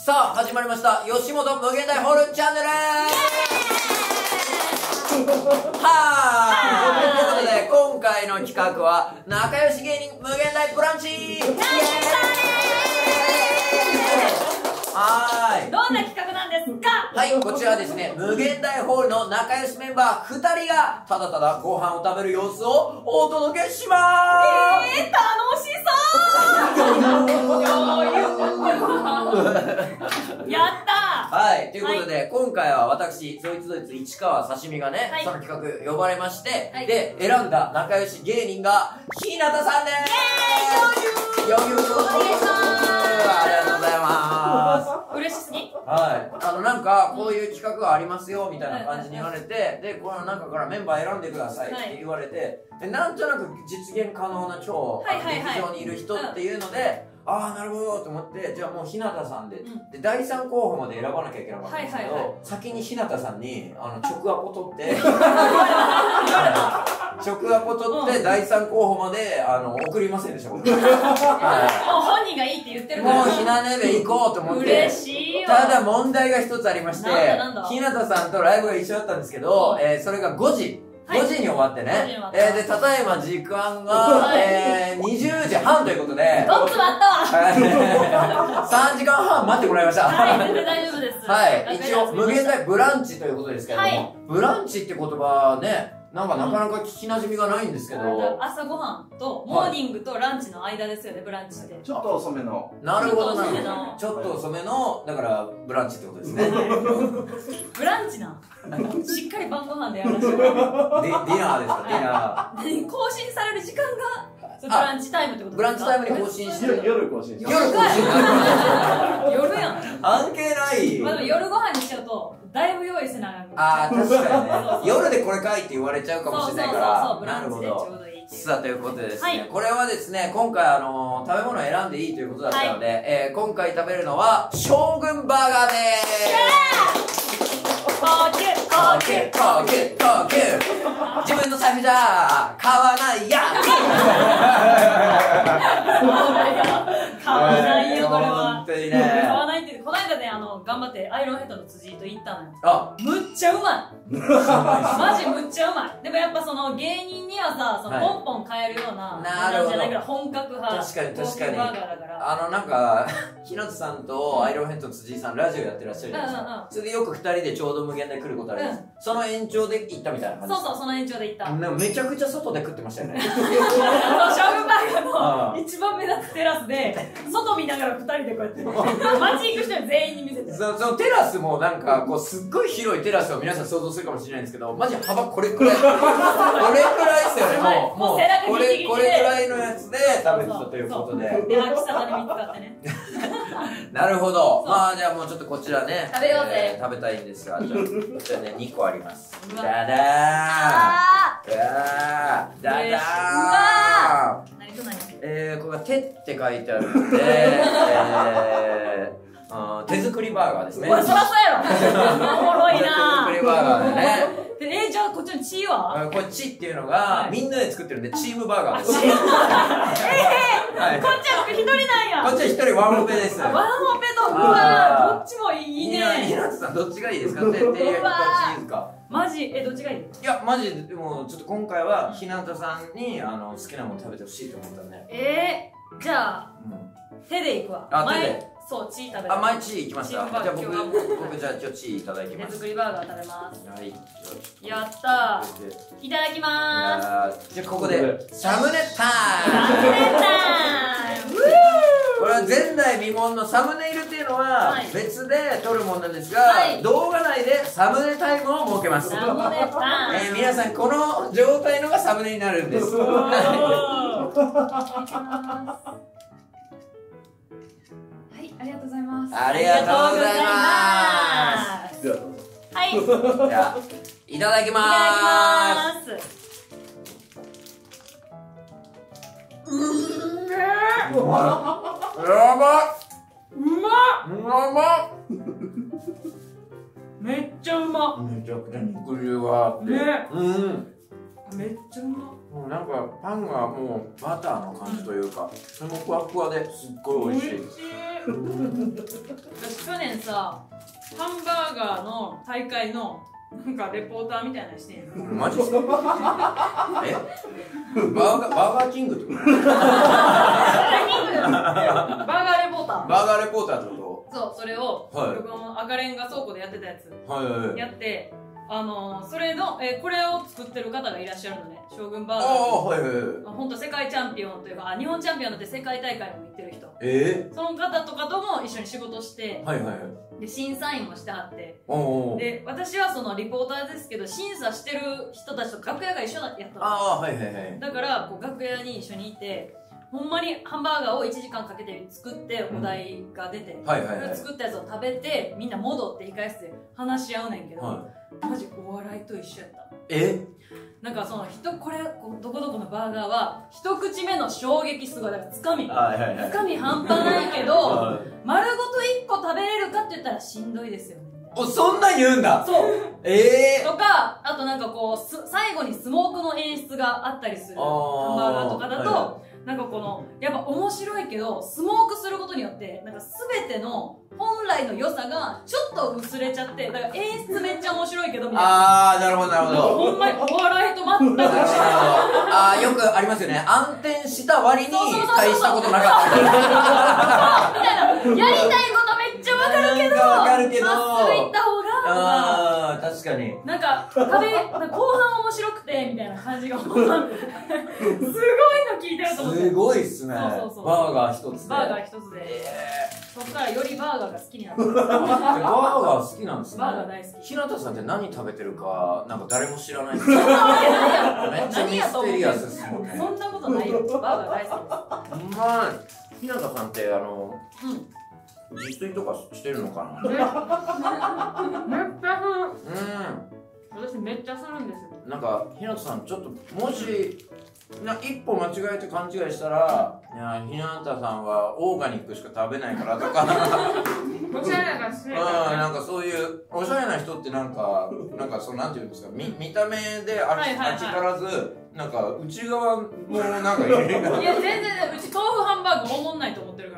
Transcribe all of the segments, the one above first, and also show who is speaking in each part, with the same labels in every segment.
Speaker 1: さあ始まりました吉本無限大ホールチャンネルはーい、ということで今回の企画は仲良し芸人無限大ブランチ。はーい、
Speaker 2: どんな企画なんですか？
Speaker 1: はい、こちらはですね、無限大ホールの仲良しメンバー2人がただただご飯を食べる様子をお届けしまーす。
Speaker 2: 楽しそうやったー。
Speaker 1: はい、ということで、今回は私、そいつどいつ市川刺身がね、その企画呼ばれまして、で、選んだ仲良し芸人が、日向さんでーす。余裕ありがとうございます。
Speaker 2: 嬉しすぎ？
Speaker 1: はい。なんか、こういう企画がありますよ、みたいな感じに言われて、で、この中からメンバー選んでくださいって言われて、で、なんとなく実現可能な超、劇場にいる人っていうので、ああ、なるほどと思って、じゃあもう日向さんで、で、第3候補まで選ばなきゃいけなかったんですけど、先に日向さんに、直アポ取って、直アポ取って、第3候補まで、送りませんでした、僕。もう
Speaker 2: 本人がいいって言ってるから。
Speaker 1: もうひなねべ行こうと思って。
Speaker 2: 嬉しいよ。
Speaker 1: ただ問題が一つありまして、日向さんとライブが一緒だったんですけど、それが5時。5時に終わってね。で、ただいま時間が、20時半ということで。
Speaker 2: どっち割ったわ
Speaker 1: 3時間半待ってもらいました。
Speaker 2: はい、全然大丈夫です。
Speaker 1: はい。一応、無限大ブランチということですけれども、ブランチって言葉ね、なんかなかなか聞き馴染みがないんですけど。
Speaker 2: 朝ごはんと、モーニングとランチの間ですよね、ブランチって。
Speaker 3: ちょっと遅めの。
Speaker 1: なるほどなるほど。ちょっと遅めの、だから、ブランチってことですね。
Speaker 2: ブランチな。しっかり晩ご飯でやらせても
Speaker 1: ディナーですか、ディナ
Speaker 2: ー。更新される時間が、ブランチタイムってことですか？
Speaker 1: ブランチタイムに更新してる。
Speaker 3: 夜更新してる。
Speaker 1: 夜更新
Speaker 2: 夜やん。
Speaker 1: 関係ない。
Speaker 2: まあでも夜ご飯にしちゃうと、だいぶ用意せなあかん。
Speaker 1: ああ、確かにね。夜でこれかいって言われちゃうかもしれないから。
Speaker 2: そう、ブランチでちょうどいい。
Speaker 1: さあ、ということでですね、これはですね、今回食べ物を選んでいいということだったので、今回食べるのは、将軍バーガーでーす。
Speaker 2: 高級
Speaker 1: 自分の財布じゃ買わないや
Speaker 2: 買わないよ、これは。
Speaker 1: 本当にね。
Speaker 2: 買わないって、この間ね、頑張ってアイロンヘッドの辻と行ったのよ。
Speaker 1: あ、
Speaker 2: むっちゃうまいマジむっちゃうまい。でもやっぱその芸人にはさ、ポンポン買えるような、なんじゃないから本格派。
Speaker 1: 確かに確かに。
Speaker 2: バーガーだから。
Speaker 1: なんか、日向さんとアイロンヘッド辻井さんラジオやってらっしゃるじゃないですか。それでよく2人でちょうど無限大来ることあるんです。その延長で行ったみたいな感じ。
Speaker 2: そう、その延長で行った。
Speaker 1: めちゃくちゃ外で食ってましたよね。
Speaker 2: 将軍バーガーの一番目立つテラスで、外見ながら2人でこうやって、街行く人に全員に見せて。
Speaker 1: そのテラスもなんか、こう、すっごい広いテラスを皆さん想像するかもしれないんですけど、マジ幅これくらい。これくらいですよね、もう。これくらいのやつで食べてたということで。
Speaker 2: で、秋さに見つかってね。
Speaker 1: なるほど。まあ、じゃあもうちょっとこちらね。
Speaker 2: 食べようぜ。
Speaker 1: 食べたいんですが、こちらね、2個あります。ダダーン。ダダーン。
Speaker 2: 何と何？
Speaker 1: これが手って書いてあるんで、手作りバーガーですね。
Speaker 2: そらそうやろ。おもろいな。
Speaker 1: 手作りバーガーでね。
Speaker 2: じゃあこっちのチーは？
Speaker 1: これチっていうのが、みんなで作ってるんで、チームバーガーです。
Speaker 2: こっちは一人なんや。
Speaker 1: こっちは一人ワンオペです。
Speaker 2: ワンオペと、うわ、どっちもいいね。
Speaker 1: ひなつさん、どっちがいいですか？テリヤキかチーズか。
Speaker 2: マジ？どっちがいい？
Speaker 1: いや、マジでも、ちょっと今回は、ひなたさんに、好きなもの食べてほしいと思ったんで。
Speaker 2: じゃあ、手でいくわ。
Speaker 1: 手で。
Speaker 2: そう、チー食べる。
Speaker 1: 前チーいきました。じゃあ僕じゃあ今日チーいただきます。
Speaker 2: 手作りバーガー食べます。
Speaker 1: はい。
Speaker 2: やったー。いただきまーす。
Speaker 1: じゃあここで、サムネタイム。これは前代未聞のサムネイルっていうのは別で撮るものなんですが、動画内でサムネタイムを設けます。
Speaker 2: サムネタイム。
Speaker 1: 皆さんこの状態のがサムネになるんです。
Speaker 2: ありがとうございます。
Speaker 1: ありがとうございます。
Speaker 2: はい。
Speaker 1: じゃあ、いただきまーす。やばうまっ
Speaker 2: めっちゃうま。
Speaker 1: めちゃくちゃ肉汁があって。
Speaker 2: めっちゃうま。
Speaker 1: もうなんかパンがもうバターの感じというか、それもふわふわですっごい美味しい。
Speaker 2: 私去年年さハンバーガーの大会のなんかレポーターみたいなのしてんの。
Speaker 1: マジっすか？え？バーガーキングってこと？
Speaker 2: バーガーレポーター。
Speaker 1: バーガーレポーターってこと？
Speaker 2: そう、それを、僕も赤レンガ倉庫でやってたやつやって、それの、これを作ってる方がいらっしゃるのね、将軍バーガー。ほんと世界チャンピオンというか、日本チャンピオンだって世界大会にも行ってる人。その方とかとも一緒に仕事して、で、審査員もしてはって、で、私はそのリポーターですけど、審査してる人たちと楽屋が一緒だやったの。だから、こう楽屋に一緒にいて、ほんまにハンバーガーを1時間かけて作ってお題が出て、作ったやつを食べてみんな戻って控え室で話し合うねんけど、マジお笑いと一緒やった。なんかそのこれどこどこのバーガーは一口目の衝撃すごい、だからつかみ半端ないけど丸ごと1個食べれるかって言ったらしんどいですよね。
Speaker 1: そんなん言うんだ。
Speaker 2: そうとか、あとなんかこう最後にスモークの演出があったりするハンバーガーとかだと、なんかこのやっぱ面白いけどスモークすることによってなんか全ての本来の良さがちょっと薄れちゃって、だから演出めっちゃ面白いけどみたいな。
Speaker 1: なるほどなるほど。
Speaker 2: ほんまにお笑いと全く違う。
Speaker 1: よくありますよね。暗転した割に大したことなかったみたい
Speaker 2: な。やりたいことめっちゃわかるけどまっすぐ行った方が、
Speaker 1: 確かに
Speaker 2: なんか後半面白くてみたいな感じがすごいの聞いてると思って。
Speaker 1: すごいっすね。バーガー一つで。
Speaker 2: バーガー一つで。そっからよりバーガーが好きになった。バー
Speaker 1: ガー好きなんですね。
Speaker 2: バーガー大好き。
Speaker 1: 日向さんって何食べてるかなんか誰も知らない。めっちゃミステリアスっすもんね。
Speaker 2: そんなことないよ。バーガー大好きです。
Speaker 1: 日向さんって自炊とかしてるのかな。
Speaker 2: めっちゃする。私めっちゃするんですよ。
Speaker 1: なんか日向さんちょっともし一歩間違えて勘違いしたら、いや日向さんはオーガニックしか食べないからとか
Speaker 2: おしゃれな人
Speaker 1: なんかそういうおしゃれな人ってなんかそうなんていうんですか、見た目であちからずなんか内側もなんかいや
Speaker 2: 全然うち豆腐ハンバーグおもんないと思ってるから。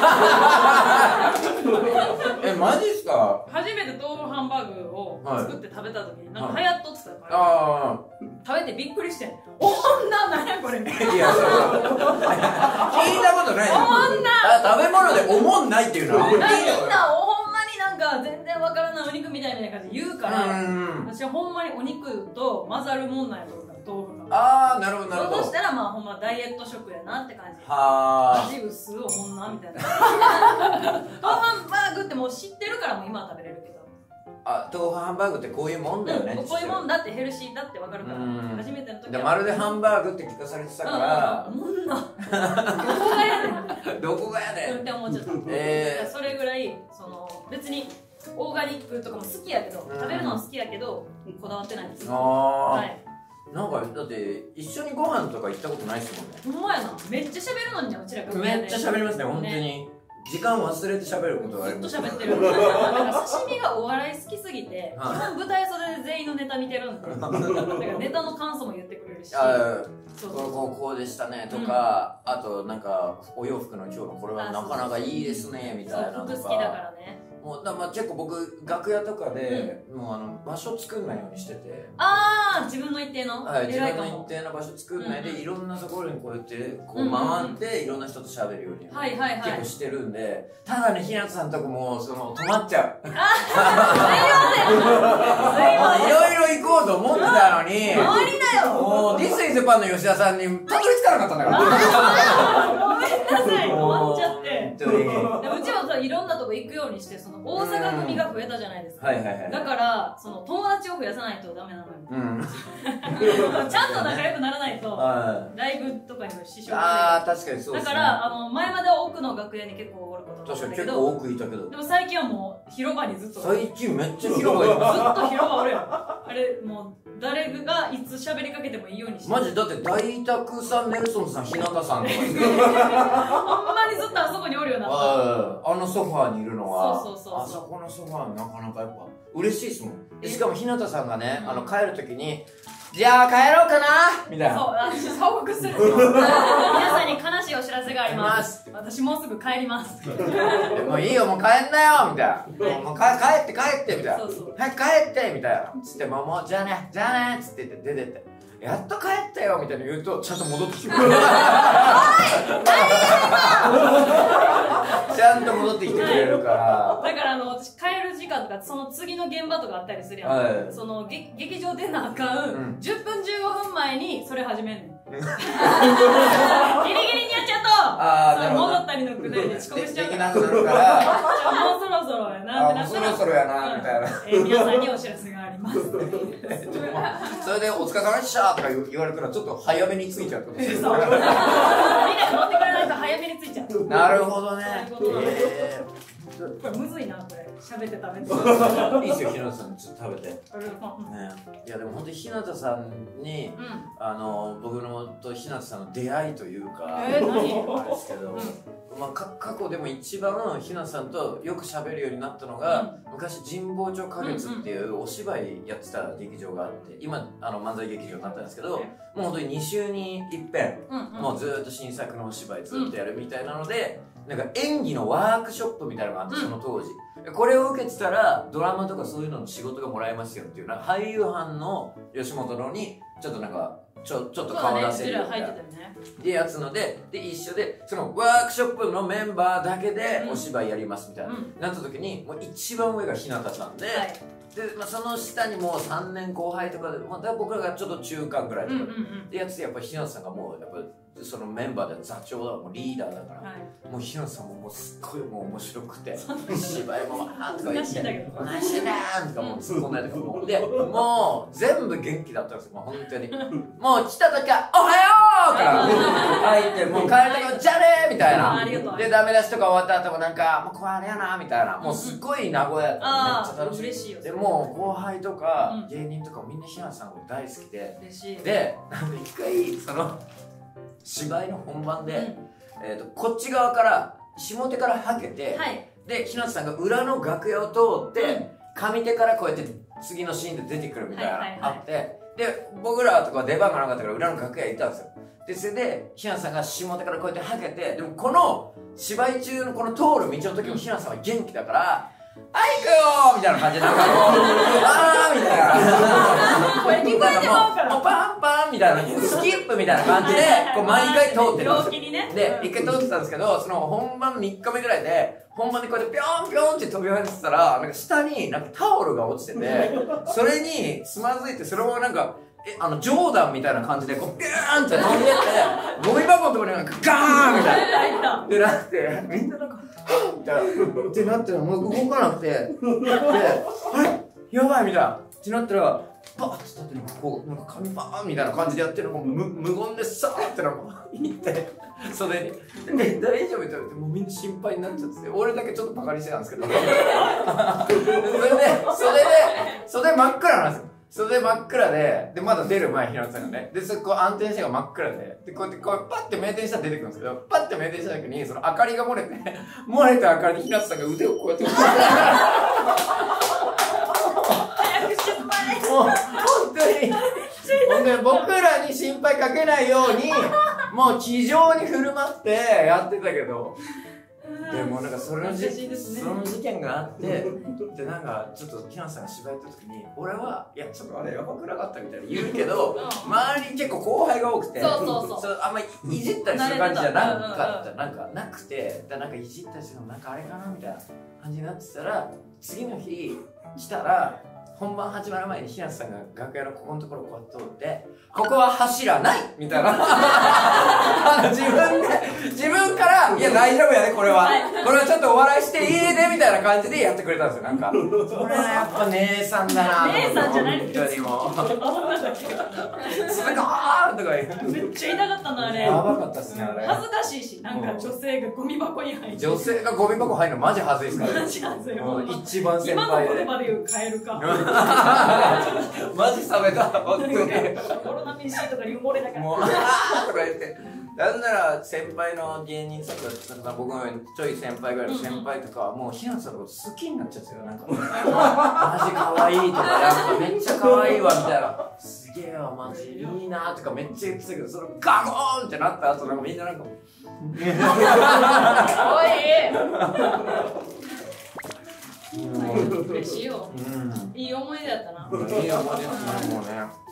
Speaker 1: マジっすか？
Speaker 2: 初めて豆腐ハンバーグを作って食べた時になんか流行っとってたから食べてびっくりして「おもんな、なんやこれ」みたいな。いやそう聞いた
Speaker 1: ことない。
Speaker 2: おもんな、
Speaker 1: 食べ物でおもんないっていうのはみんな
Speaker 2: ほんまになんか全然わからないお肉みたいな感じで言うから、私はほんまにお肉と混ざるもんなんやと思ったら豆腐が。
Speaker 1: なるほどなるほど。
Speaker 2: そうしたらまあほんまダイエット食やなって感じ。味薄おもんなみたいな。豆腐ハンバーグってもう知ってるからもう今は食べれるけど。
Speaker 1: 豆腐ハンバーグってこういうもんだよね。
Speaker 2: こういうもんだってヘルシーだってわかるから。初めての時は
Speaker 1: まるでハンバーグって聞かされてたから
Speaker 2: おもんな、どこがやねん
Speaker 1: どこがやねん
Speaker 2: って思っちゃった。それぐらい別にオーガニックとかも好きやけど、食べるのは好きやけどこだわってないんですよ。
Speaker 1: なんかだって一緒にご飯とか行ったことないっすもんね。
Speaker 2: ほんまやな。めっちゃ喋るのにね、うちらが。
Speaker 1: めっちゃ喋りますね、本当に。時間忘れて喋ることがあります。
Speaker 2: ずっと喋ってる。なんか刺身がお笑い好きすぎて、基本舞台袖で全員のネタ見てるんで、だからネタの感想も言ってくれるし、
Speaker 1: こうでしたねとか、あとなんかお洋服の今日のこれはなかなかいいですねみたいなとか。
Speaker 2: 服好きだからね。
Speaker 1: もう結構僕楽屋とかでもう場所作んないようにしてて、
Speaker 2: 自分の一定の
Speaker 1: 自分の一定の場所作んないでいろんなところにこうやってこう回っていろんな人と喋るように結構してるんで、ただね日向さんとこも止まっちゃう。いろいろ行こうと思ってたのに、もう This is Japan の吉田さんにたどり着かなかったんだから。
Speaker 2: ごめんなさい、止まっちゃって。うちはさいろんなとこ行くようにして大阪組が増えたじゃないですか。だから友達を増やさないとダメなのよ。ちゃんと仲良くならないとライブとかにも支障が出る。
Speaker 1: 確かにそうですね。
Speaker 2: だから前までは奥の楽屋に結構おることが多いんだけど、
Speaker 1: 確かに結構多くいたけど、
Speaker 2: でも最近はもう広場にずっと。
Speaker 1: 最近めっちゃ広場います。
Speaker 2: ずっと広場おるよ。あれもう誰がいつ喋りかけてもいいようにして。
Speaker 1: マジだって大沢さん、ネルソンさん、日向さんとかほんま
Speaker 2: にずっとあそこにおるような。
Speaker 1: あのソファーにいるのは、
Speaker 2: あ
Speaker 1: そこのソファーなかなかやっぱ嬉しいですもん。しかも日向さんがね、帰る時にじゃあ帰ろうかなみたいな。
Speaker 2: そう、私報告する。皆さんに悲しいお知らせがあります。私もうすぐ帰ります。
Speaker 1: もういいよ、もう帰んなよみたいな。もう帰ってみたいな。早く帰ってみたいな。つってもうじゃあねっつって出てって。やっと帰ったよみたいな言うとちゃんと戻ってきてくれる。ちゃんと戻ってきてくれるから。
Speaker 2: だから私帰る時間とかその次の現場とかあったりするやん。その劇場出なあかん10分15分前にそれ始めんねん。ギリギリにやっちゃうと戻ったりのくだりで遅刻しちゃうから。もうそろそろやなってなったら、
Speaker 1: そろそろやなみたいな。
Speaker 2: 皆さんにお知らせがあります。
Speaker 1: それでお疲れ様でしたとか言われたらちょっと早めに着いちゃうってことですね。
Speaker 2: そう。みんなが乗ってくれないと早めに着いちゃう。
Speaker 1: なるほどね。
Speaker 2: これむずいな、これ喋って食べ
Speaker 1: て。いいですよ、日向さん、ちょっと食べて。ね、いやでも本当に日向さんに、僕のと日向さんの出会いというか、あれですけど、まあ過去でも一番日向さんとよく喋るようになったのが、昔神保町花月っていうお芝居やってた劇場があって、今漫才劇場になったんですけど、もう本当に2週に一遍、もうずっと新作のお芝居ずっとやるみたいなので。なんか演技のワークショップみたいなのがあって、その当時これを受けてたらドラマとかそういうのの仕事がもらえますよっていうなんか俳優班の吉本のにちょっとなんかちょっと顔出せるよみたいなでやつので一緒でそのワークショップのメンバーだけでお芝居やりますみたいな、なった時にもう一番上が日向さんで、その下にもう3年後輩とかで、僕らがちょっと中間ぐらいとかでやつでやっぱ日向さんがもうやっぱそのメンバーで座長だもうリーダーだから、もう日向さんもすっごいもう面白くて芝居もわーとか言って「何してんねん!」とかもう突っ込んだりとかもでもう全部元気だったんですよ、もう本当にもう来た時は「おはよう!」から入ってもう帰る時は「じゃねー!」みたいなでダメ出しとか終わった後もなんか「もうこれあれやな」みたいなもうすっごい名古屋やっためっちゃ楽しいでもう後輩とか芸人とかみんな日向さんが大好きでで一回その芝居の本番で、こっち側から下手からはけて、で日向さんが裏の楽屋を通って、上手からこうやって次のシーンで出てくるみたいなのあってで僕らとか出番がなかったから裏の楽屋行ったんですよでそれで日向さんが下手からこうやってはけてでもこの芝居中のこの通る道の時も日向さんは元気だからはい行くよーみたいな感じでなんかこうあーみたいな
Speaker 2: 声聞こえてまうから
Speaker 1: もうパンパンみたいなスキップみたいな感じでこう毎回通ってるんですよで一回通ってたんですけどその本番3日目ぐらいで本番でこうやってピョンピョンって飛び跳ねてたらなんか下になんかタオルが落ちててそれにつまずいてそれもなんかジョーダンみたいな感じでこうビューンって飛んでってゴミ箱のところになんかガーンみたいなでなってみんななんかみたいなってなってもう動かなくてであれやばいみたいなってなったらバーッて立ってなんかこうなんか紙バーンみたいな感じでやってるのが無言でさーってなんか言って袖にで大丈夫って言われてもうみんな心配になっちゃって俺だけちょっとバカにしてたんですけどそれで袖真っ暗なんですよ袖真っ暗でまだ出る前、平野さんがね。で、そこ暗転してが真っ暗で、こうやってパッて明転したら出てくるんですけど、パッて明転した時に、その明かりが漏れて、漏れた明かりに平野さんが腕をこうやって押して、
Speaker 2: 早くして
Speaker 1: もう、本当に僕らに心配かけないように、もう気丈に振る舞ってやってたけど、でもなんかその事件があってでなんかちょっと平野さんが芝居やった時に俺はいやちょっとあれやばくなかったみたいに言うけど周りに結構後輩が多くてあんまりいじったりする感じじゃなかったなんかなくてなんかいじったりするのなんかあれかなみたいな感じになってたら次の日来たら本番始まる前に平野さんが楽屋のここのところをこうやって通ってここは柱ないみたいな自分からいや大丈夫やねこれはちょっとお笑いしていいでみたいな感じでやってくれたんですよなんかそれはやっぱ姉さんだな
Speaker 2: 姉さんじゃない
Speaker 1: 本当にもうすごいとか
Speaker 2: めっちゃ痛かったなあれ
Speaker 1: やばかったっすねあれ
Speaker 2: 恥ずかしいしなんか女性がゴミ箱に入って
Speaker 1: 女性がゴミ箱入るのマジ恥ずいですからね
Speaker 2: マジ恥ずい
Speaker 1: 一番先輩で
Speaker 2: 今の言葉で言うカエルか
Speaker 1: マジ冷めた本当に
Speaker 2: コロナミンシーとかに埋もれなかった
Speaker 1: もうあーとか言ってなんなら先輩の芸人さんとか僕のちょい先輩ぐらいの先輩とかはもう平野さんのこと好きになっちゃってるよなんかマジ可愛いとかやっぱめっちゃ可愛いわみたいなすげえわマジいいなとかめっちゃ言ってたけど、そのガゴーンってなった後なんかみんななんか
Speaker 2: おい嬉しいよ、いい思い出だったな。
Speaker 1: いい思い出だったなもうね。